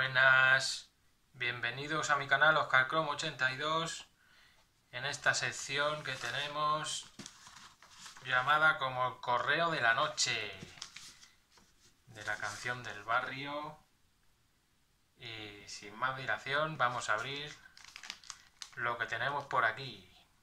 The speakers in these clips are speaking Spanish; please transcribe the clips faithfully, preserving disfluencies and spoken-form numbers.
Buenas, bienvenidos a mi canal Oscar Chrome ochenta y dos, en esta sección que tenemos llamada como el correo de la noche, de la canción del barrio. Y sin más dilación vamos a abrir lo que tenemos por aquí.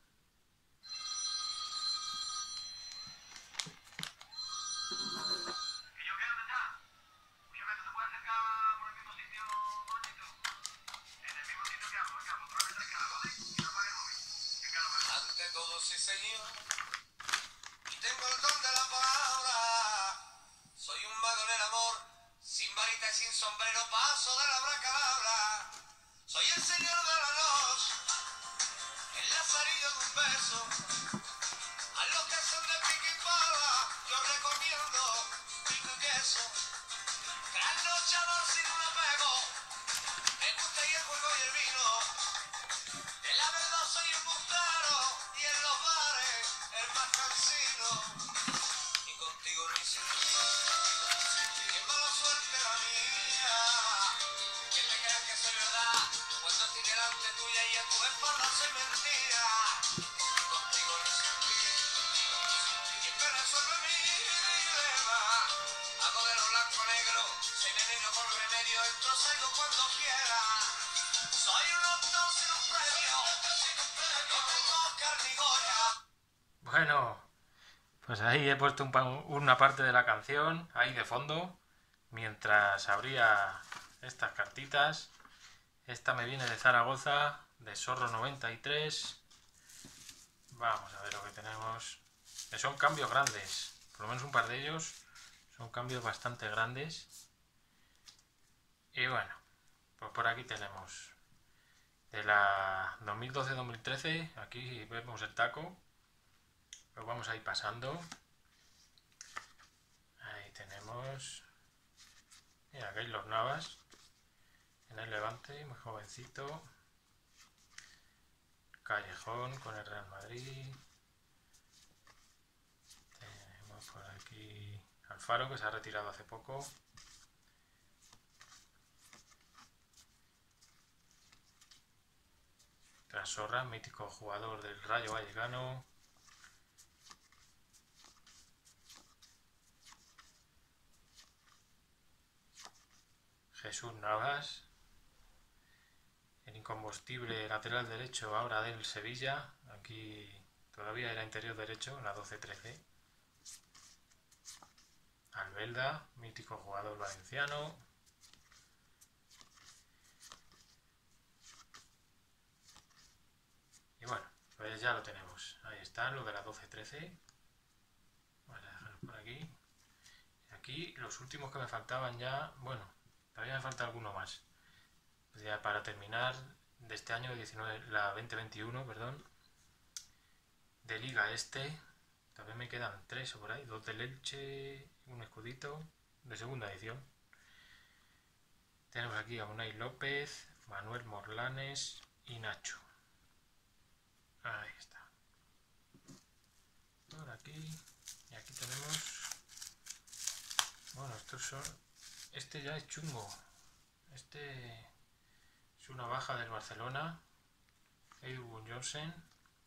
Sí, señor, y tengo el don de la palabra. Soy un mago en el amor, sin varita y sin sombrero, paso de la abracadabra. Soy el señor de la noche, el lazarillo de un beso. A los que son de pique y pala, yo recomiendo pico y queso. Trasnochador sin un apego, me gusta y el juego y el vino. De la verdad soy embustero y en los bares el más cansino. Y contigo no hice qué mala suerte la mía. Que te creas que soy verdad cuando estoy delante tuya y en tu espalda soy mentira. Y contigo no hice quien me resuelve mi dilema. Hago de lo blanco negro, soy veneno con remedio, entro salgo cuando quiera. Soy un autor sin un premio, no tengo Oscar ni Goya. Bueno, pues ahí he puesto un pa- una parte de la canción ahí de fondo mientras abría estas cartitas. Esta me viene de Zaragoza, de Zorro noventa y tres. Vamos a ver lo que tenemos. Que son cambios grandes, por lo menos un par de ellos son cambios bastante grandes. Y bueno, pues por aquí tenemos de la dos mil doce dos mil trece, aquí vemos el taco. Lo vamos a ir pasando. Ahí tenemos. Mira, Keylor Navas en el Levante, muy jovencito. Callejón con el Real Madrid. Tenemos por aquí Alfaro, que se ha retirado hace poco. Trasorra, mítico jugador del Rayo Vallecano. Jesús Navas, el incombustible lateral derecho ahora del Sevilla. Aquí todavía era interior derecho en la doce trece. Albelda, mítico jugador valenciano. Y bueno, pues ya lo tenemos. Ahí están los de la doce trece. Vamos a dejarlo por aquí. Y aquí los últimos que me faltaban ya. Bueno, todavía me falta alguno más. Pues ya para terminar de este año diecinueve, la veinte veintiuno, perdón. De Liga Este. También me quedan tres o por ahí. Dos del Elche, un escudito de segunda edición. Tenemos aquí a Unai López, Manuel Morlanes y Nacho. Ahí está. Por aquí. Y aquí tenemos. Bueno, estos son. Este ya es chungo. Este es una baja del Barcelona. Edwin Johnson.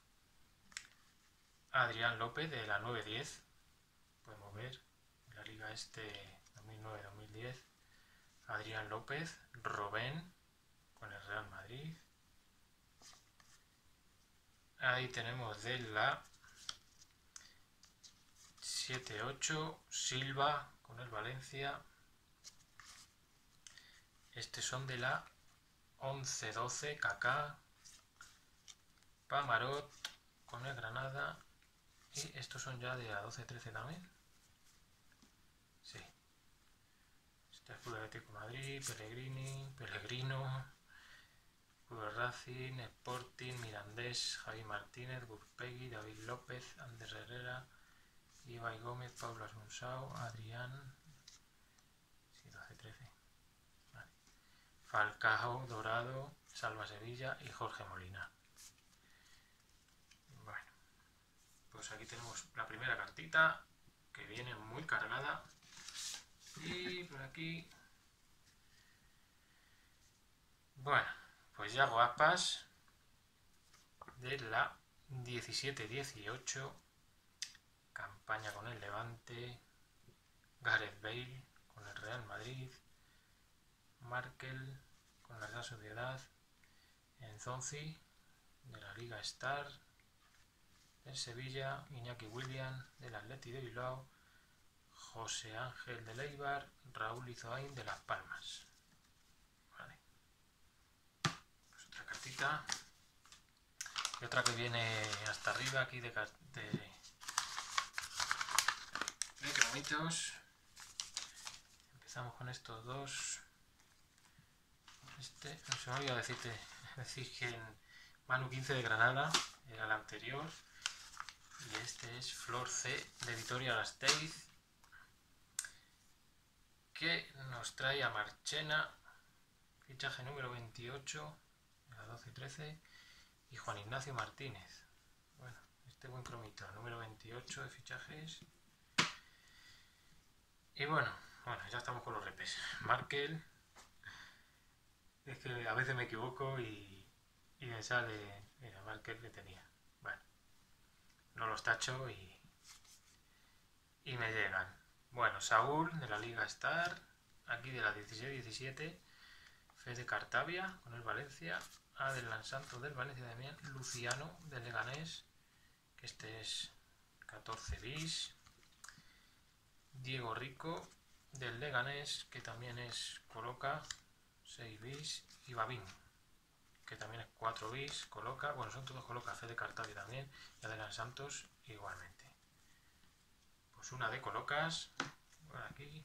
Adrián López de la nueve diez. Podemos ver la Liga Este dos mil nueve dos mil diez. Adrián López. Robben con el Real Madrid. Ahí tenemos de la siete ocho, Silva con el Valencia. Estos son de la once doce, Kaká, Pamarot con el Granada. Y estos son ya de la doce trece también. Sí. Este es Club Atlético de Madrid, Pellegrini, Pellegrino, Club Racing, Sporting, Mirandés, Javi Martínez, Gurpegui, David López, Ander Herrera, Ibai Gómez, Pablo Asunsao, Adrián. Sí, doce trece. Vale. Falcao, Dorado, Salva Sevilla y Jorge Molina. Bueno, pues aquí tenemos la primera cartita, que viene muy cargada. Y por aquí Bueno, pues ya hago aspas de la diecisiete dieciocho, campaña con el Levante, Gareth Bale con el Real Madrid, Markel con la Real Sociedad, Enzonzi de la Liga Star, del Sevilla, Iñaki Williams del Atleti de Bilbao, José Ángel del Eibar, Raúl Izoain de Las Palmas. Vale. Pues otra cartita. Y otra que viene hasta arriba aquí de, de, de cromitos. Empezamos con estos dos. Este, no se me olvidó decirte, decir que en Manu quince de Granada era el anterior. Y este es Flor C de Vitoria-Gasteiz, que nos trae a Marchena, fichaje número veintiocho, de la doce y trece, y Juan Ignacio Martínez. Bueno, este buen cromito, número veintiocho de fichajes. Y bueno, bueno, ya estamos con los repes. Markel, es que a veces me equivoco y, y me sale, mira, Markel que tenía. Bueno, no los tacho y, y me llegan. Bueno, Saúl de la Liga Star, aquí de la dieciséis diecisiete, Fede Cartavia con el Valencia, Adelan Santos del Valencia también, Luciano del Leganés, que este es catorce bis, Diego Rico del Leganés, que también es Coloca, seis bis, y Babín, que también es cuatro bis, Coloca, bueno, son todos Coloca, Fede Cartavia también, y Adelan Santos igualmente. Pues una de Colocas, por aquí.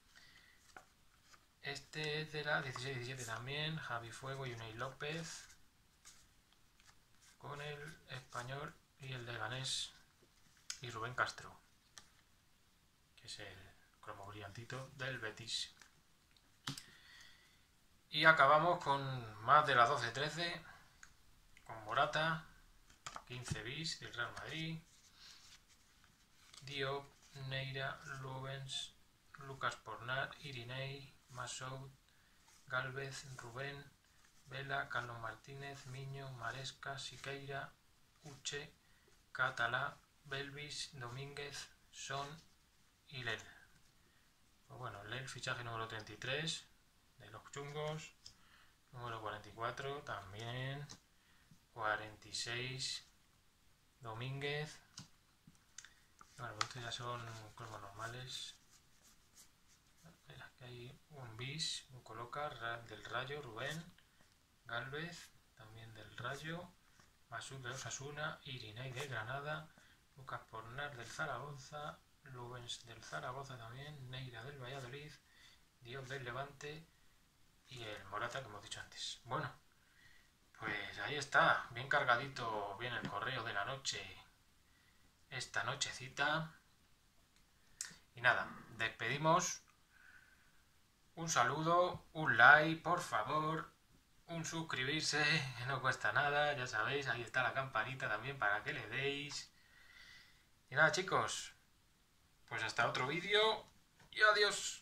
Este es de la dieciséis diecisiete también, Javi Fuego y Unai López, con el Español y el Leganés, y Rubén Castro, que es el cromo brillantito del Betis. Y acabamos con más de la doce trece, con Morata, quince bis del Real Madrid, Diop, Neira, Lubens, Lucas Pornar, Irinei, Masoud, Galvez, Rubén, Vela, Carlos Martínez, Miño, Maresca, Siqueira, Uche, Catalá, Belvis, Domínguez, Son y Lel. Pues bueno, Lel, fichaje número treinta y tres de los chungos, número cuarenta y cuatro también, cuarenta y seis Domínguez. Bueno, estos ya son cromos normales. Aquí hay un bis, un Coloca del Rayo, Rubén, Galvez, también del Rayo, Masud de Osasuna, Irinei de Granada, Lucas Pornar del Zaragoza, Lubens del Zaragoza también, Neira del Valladolid, Diop del Levante y el Morata que hemos dicho antes. Bueno, pues ahí está, bien cargadito, bien el correo de la noche, esta nochecita. Y nada, despedimos. Un saludo, un like, por favor, un suscribirse, que no cuesta nada, ya sabéis, ahí está la campanita también para que le deis. Y nada, chicos, pues hasta otro vídeo y adiós.